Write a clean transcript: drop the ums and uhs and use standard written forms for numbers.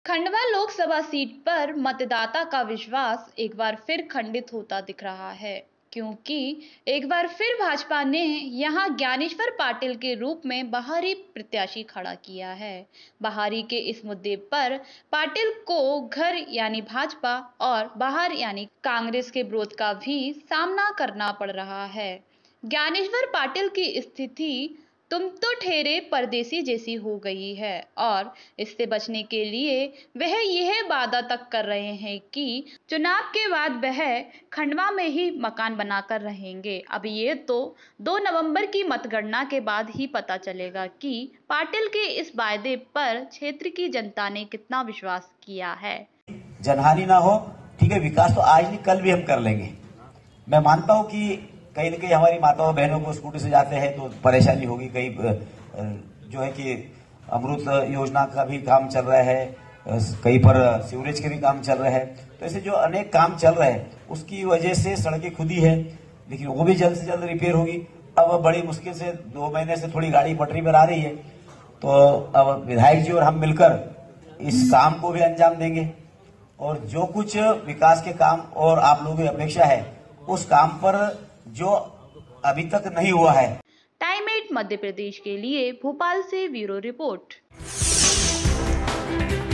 Khandwa Lok Sabha seat पर मतदाता का विश्वास एक बार फिर खंडित होता दिख रहा है, क्योंकि एक बार फिर भाजपा ने यहां ज्ञानेश्वर पाटिल के रूप में बाहरी प्रत्याशी खड़ा किया है। बाहरी के इस मुद्दे पर पाटिल को घर यानी भाजपा और बाहर यानी कांग्रेस के विरोध का भी सामना करना पड़ रहा है। ज्ञानेश्वर पाटिल की स्थिति तुम तो ठहरे परदेसी जैसी हो गई है और इससे बचने के लिए वह यह वादा तक कर रहे हैं कि चुनाव के बाद वह खंडवा में ही मकान बनाकर रहेंगे। अब ये तो 2 नवंबर की मतगणना के बाद ही पता चलेगा कि पाटिल के इस वायदे पर क्षेत्र की जनता ने कितना विश्वास किया है। जनहानि ना हो, ठीक है, विकास तो आज नहीं कल भी हम कर लेंगे। मैं मानता हूं कि कहीं न कहीं हमारी माताओं बहनों को स्कूटी से जाते हैं तो परेशानी होगी। कहीं जो है कि अमृत योजना का भी काम चल रहा है, कहीं पर सीवरेज के भी काम चल रहा है, तो ऐसे जो अनेक काम चल रहे हैं उसकी वजह से सड़कें खुदी है, लेकिन वो भी जल्द से जल्द रिपेयर होगी। अब बड़ी मुश्किल से 2 महीने से थोड़ी गाड़ी पटरी पर आ रही है, तो अब विधायक जी और हम मिलकर इस काम को भी अंजाम देंगे और जो कुछ विकास के काम और आप लोगों की अपेक्षा है उस काम पर जो अभी तक नहीं हुआ है। टाइम 8 मध्य प्रदेश के लिए भोपाल से ब्यूरो रिपोर्ट।